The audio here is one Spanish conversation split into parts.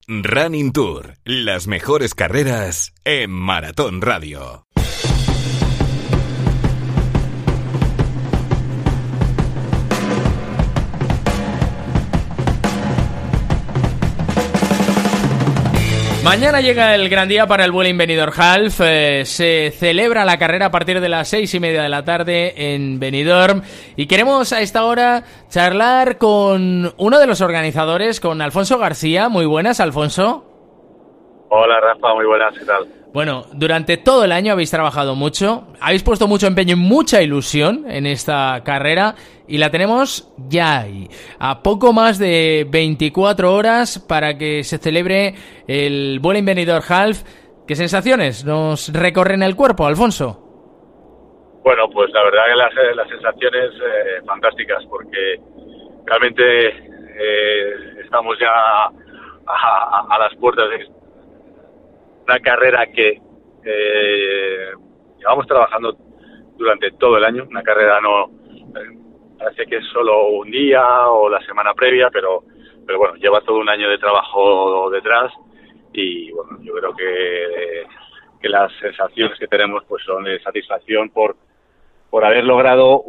Running Tour, las mejores carreras en Maratón Radio. Mañana llega el gran día para el Vueling Benidorm Half. Se celebra la carrera a partir de las 6:30 de la tarde en Benidorm. Y queremos a esta hora charlar con uno de los organizadores, con Alfonso García. Muy buenas, Alfonso. Hola, Rafa, muy buenas, ¿qué tal? Bueno, durante todo el año habéis trabajado mucho, habéis puesto mucho empeño y mucha ilusión en esta carrera y la tenemos ya ahí, a poco más de 24 horas para que se celebre el Vueling Benidorm Half. ¿Qué sensaciones nos recorren el cuerpo, Alfonso? Bueno, pues la verdad que las sensaciones fantásticas, porque realmente estamos ya a las puertas de una carrera que llevamos trabajando durante todo el año, una carrera no parece que es solo un día o la semana previa, pero bueno, lleva todo un año de trabajo detrás y bueno, yo creo que las sensaciones que tenemos pues son de satisfacción por haber logrado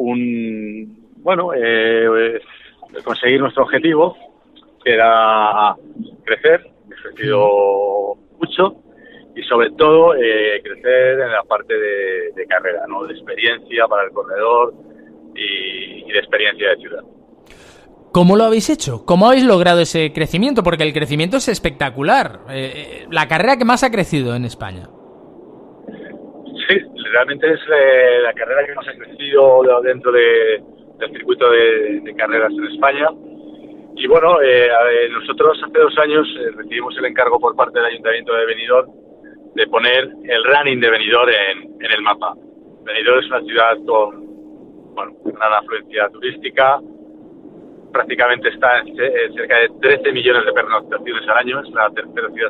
conseguir nuestro objetivo, que era crecer. Hemos crecido mucho y sobre todo crecer en la parte de carrera, ¿no? De experiencia para el corredor y de experiencia de ciudad. ¿Cómo lo habéis hecho? ¿Cómo habéis logrado ese crecimiento? Porque el crecimiento es espectacular. La carrera que más ha crecido en España. Sí, realmente es la carrera que más ha crecido dentro del circuito de carreras en España. Y bueno, nosotros hace 2 años recibimos el encargo por parte del Ayuntamiento de Benidorm de poner el running de Benidorm en el mapa. Benidorm es una ciudad con gran afluencia turística, prácticamente está en cerca de 13 millones de pernoctaciones al año, es la tercera ciudad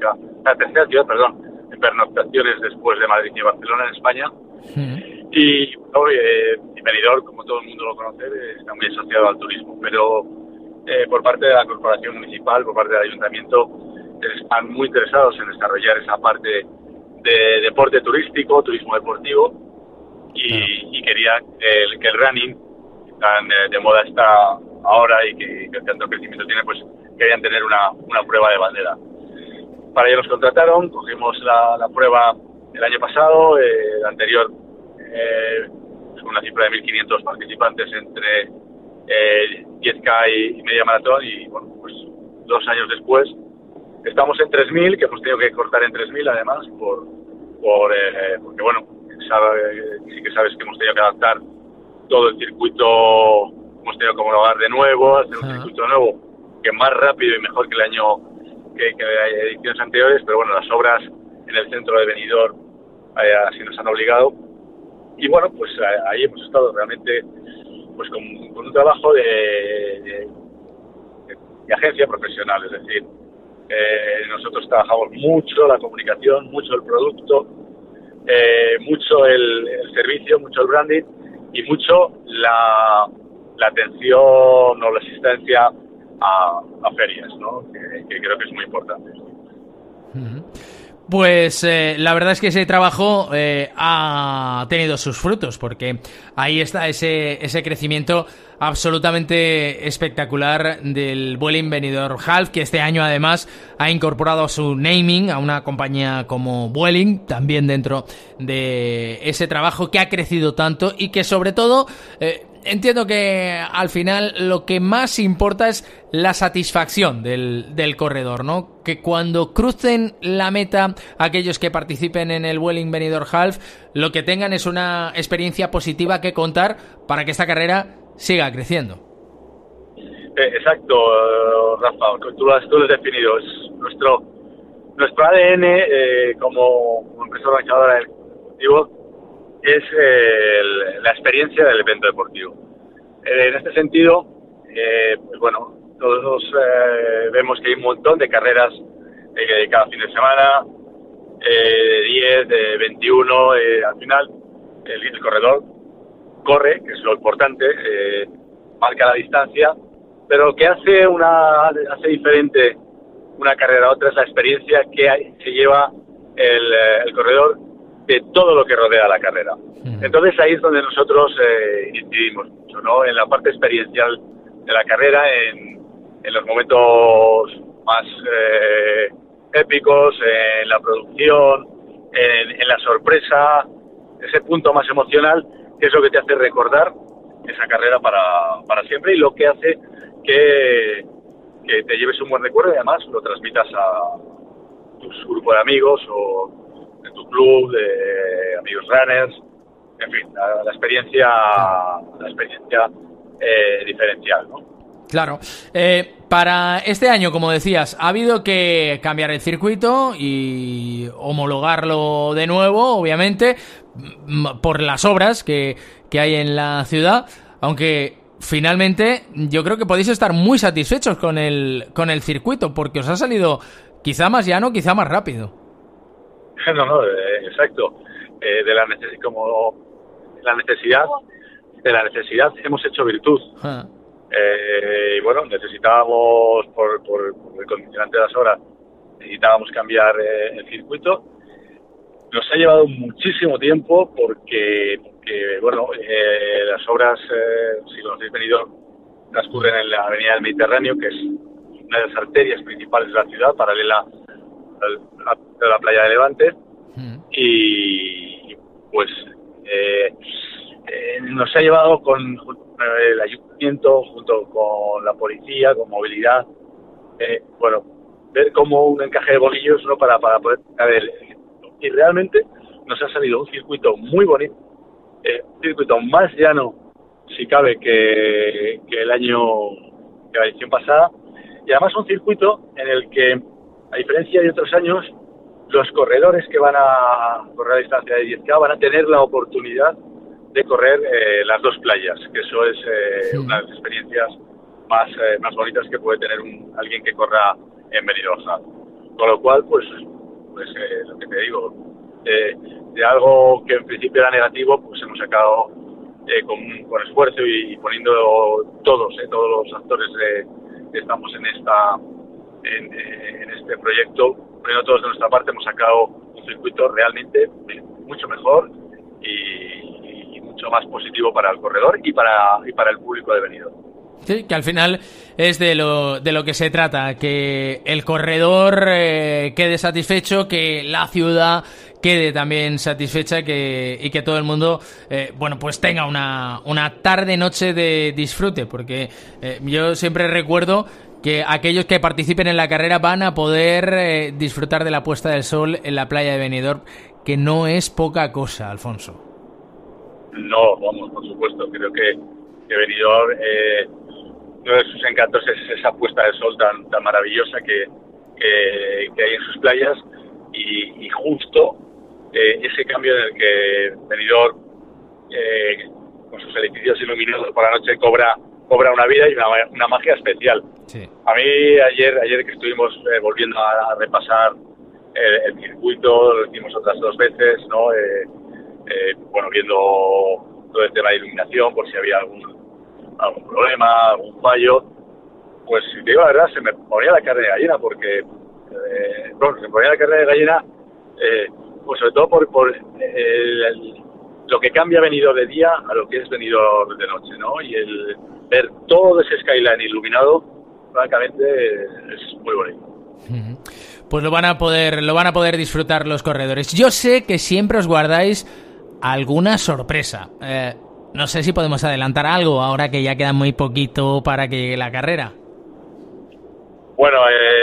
en pernoctaciones después de Madrid y Barcelona en España. Y Benidorm, como todo el mundo lo conoce, está muy asociado al turismo, pero por parte de la corporación municipal, por parte del ayuntamiento, están muy interesados en desarrollar esa parte de deporte turístico, turismo deportivo, y quería que el running, tan de moda está ahora y que tanto crecimiento tiene, pues querían tener una prueba de bandera. Para ello nos contrataron, cogimos la prueba el año pasado, el anterior, con una cifra de 1.500 participantes entre 10K y media maratón, y bueno, pues 2 años después estamos en 3.000, que hemos tenido que cortar en 3.000 además, porque bueno, sí que sabes que hemos tenido que adaptar todo el circuito, hemos tenido que homologar de nuevo, hacer un circuito nuevo, que más rápido y mejor que el año que ediciones anteriores, pero bueno, las obras en el centro de Benidorm así nos han obligado. Y bueno, pues ahí hemos estado realmente pues con un trabajo de agencia profesional, es decir, nosotros trabajamos mucho la comunicación, mucho el producto, mucho el servicio, mucho el branding y mucho la atención o la asistencia a ferias, ¿no? Que creo que es muy importante. Pues la verdad es que ese trabajo ha tenido sus frutos, porque ahí está ese crecimiento absolutamente espectacular del Vueling Benidorm Half, que este año además ha incorporado su naming a una compañía como Vueling, también dentro de ese trabajo que ha crecido tanto y que sobre todo entiendo que al final lo que más importa es la satisfacción del corredor, ¿no? Que cuando crucen la meta aquellos que participen en el Vueling Benidorm Half, lo que tengan es una experiencia positiva que contar para que esta carrera siga creciendo. Exacto, Rafa, tú lo has definido. Es nuestro ADN como empresa organizadora del deportivo es la experiencia del evento deportivo. En este sentido, pues bueno, todos vemos que hay un montón de carreras cada fin de semana, de 10, de 21, al final el corredor corre, que es lo importante, marca la distancia, pero lo que hace diferente una carrera a otra es la experiencia que se lleva el corredor de todo lo que rodea la carrera. Entonces ahí es donde nosotros incidimos mucho, ¿no? En la parte experiencial de la carrera, en los momentos más épicos, en la producción, en la sorpresa, ese punto más emocional, que es lo que te hace recordar esa carrera para siempre y lo que hace que te lleves un buen recuerdo y además lo transmitas a tu grupo de amigos o de tu club, de amigos runners, en fin, la experiencia diferencial, ¿no? Claro. Para este año, como decías, ha habido que cambiar el circuito y homologarlo de nuevo, obviamente, por las obras que hay en la ciudad, aunque finalmente yo creo que podéis estar muy satisfechos con el circuito, porque os ha salido quizá más llano, quizá más rápido. No, exacto. De la necesidad hemos hecho virtud. Y bueno, necesitábamos, por el condicionante de las horas, necesitábamos cambiar el circuito. Nos ha llevado muchísimo tiempo porque bueno, las obras, si conocéis Benidorm, transcurren en la avenida del Mediterráneo, que es una de las arterias principales de la ciudad, paralela a la playa de Levante. Y pues nos ha llevado con el ayuntamiento, junto con la policía, con movilidad, bueno, ver como un encaje de bolillos, ¿no? para poder ver. Y realmente nos ha salido un circuito muy bonito, un circuito más llano, si cabe, que la edición pasada, y además un circuito en el que, a diferencia de otros años, los corredores que van a correr a distancia de 10K van a tener la oportunidad de correr las dos playas, que eso es una de las experiencias más bonitas que puede tener alguien que corra en Benidorm. Con lo cual, pues lo que te digo, de algo que en principio era negativo, pues hemos sacado con esfuerzo y poniendo todos los actores que estamos en este proyecto, poniendo todos de nuestra parte, hemos sacado un circuito realmente mucho mejor y mucho más positivo para el corredor y para el público de Benidorm. Sí, que al final es de lo que se trata, que el corredor quede satisfecho, que la ciudad quede también satisfecha y que todo el mundo bueno, pues tenga una tarde-noche de disfrute, porque yo siempre recuerdo que aquellos que participen en la carrera van a poder disfrutar de la puesta del sol en la playa de Benidorm, que no es poca cosa, Alfonso. No, vamos, por supuesto, creo que Benidorm, uno de sus encantos es esa puesta de sol tan maravillosa que hay en sus playas y justo ese cambio en el que Benidorm, con sus edificios iluminados por la noche, cobra una vida y una magia especial. Sí. A mí ayer que estuvimos volviendo a repasar el circuito, lo hicimos otras 2 veces, ¿no? Bueno, viendo todo el tema de iluminación, por si había algún problema, algún fallo, pues si te digo la verdad, se me ponía la carne de gallina, porque se me ponía la carne de gallina, pues sobre todo por lo que cambia Benidorm de día a lo que es Benidorm de noche, ¿no? Y el ver todo ese skyline iluminado, francamente, es muy bonito. Pues lo van a poder disfrutar los corredores. Yo sé que siempre os guardáis alguna sorpresa. No sé si podemos adelantar algo ahora que ya queda muy poquito para que llegue la carrera. Bueno,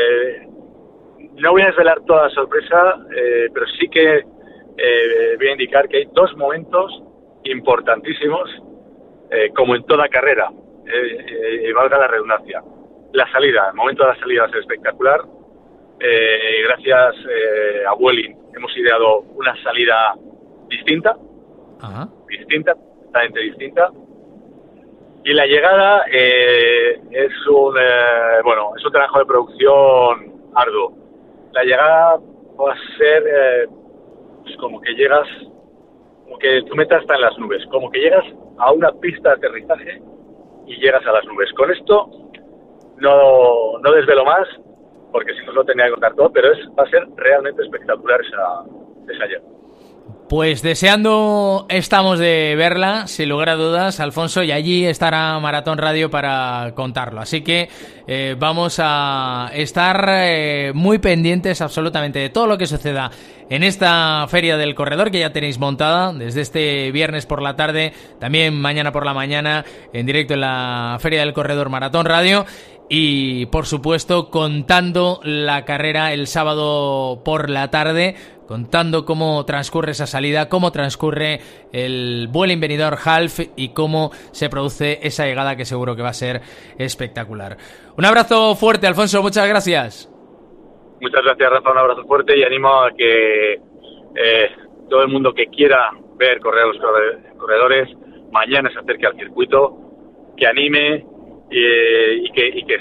no voy a desvelar toda la sorpresa, pero sí que voy a indicar que hay 2 momentos importantísimos, como en toda carrera, y valga la redundancia. La salida, el momento de la salida va a ser espectacular. Gracias a Vueling hemos ideado una salida distinta, totalmente distinta. Y la llegada es un trabajo de producción arduo. La llegada va a ser pues como que llegas, como que tu meta está en las nubes, como que llegas a una pista de aterrizaje y llegas a las nubes. Con esto no desvelo más, porque si no lo tenía que contar todo, pero va a ser realmente espectacular esa llave. Pues deseando estamos de verla, sin lugar a dudas, Alfonso, y allí estará Maratón Radio para contarlo. Así que vamos a estar muy pendientes absolutamente de todo lo que suceda en esta Feria del Corredor que ya tenéis montada desde este viernes por la tarde, también mañana por la mañana en directo en la Feria del Corredor Maratón Radio. Y, por supuesto, contando la carrera el sábado por la tarde, contando cómo transcurre esa salida, cómo transcurre el Vueling Benidorm Half y cómo se produce esa llegada que seguro que va a ser espectacular. Un abrazo fuerte, Alfonso, muchas gracias. Muchas gracias, Rafa, un abrazo fuerte y animo a que todo el mundo que quiera ver correr a los corredores mañana se acerque al circuito, que anime y que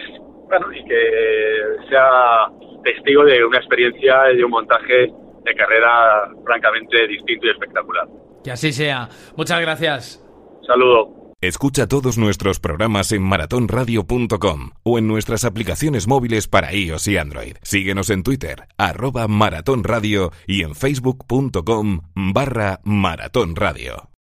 sea testigo de una experiencia y de un montaje de carrera francamente distinto y espectacular. Que así sea. Muchas gracias. Saludo. Escucha todos nuestros programas en maratonradio.com o en nuestras aplicaciones móviles para iOS y Android. Síguenos en Twitter, @maratonradio y en facebook.com/maratonradio.